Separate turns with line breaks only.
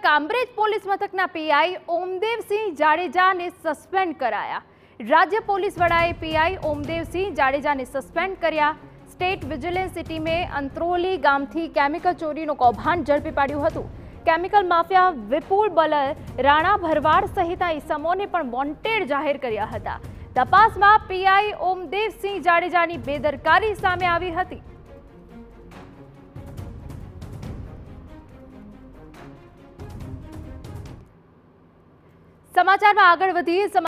Kamrej police મથકના PI Omdevsinh જાડેજાને suspend કરાયા। રાજ્ય પોલીસ વડાએ પીઆઈ ઓમદેવસિંહ જાડેજાને સસ્પેન્ડ કર્યા। સ્ટેટ વિજિલન્સ ટીમે અંત્રોલી ગામથી કેમિકલ ચોરીનું કૌભાંડ ઝડપી પાડ્યું હતું। કેમિકલ માફિયા વિપુલ બલર, રાણા ભરવાડ સહિતના ઇસમોને પણ વોન્ટેડ જાહેર કર્યા હતા। તપાસમાં પીઆઈ ઓમદેવસિંહ જાડેજાની બેદરકારી સામે આવી હતી। समाचार में आगळ वधीए।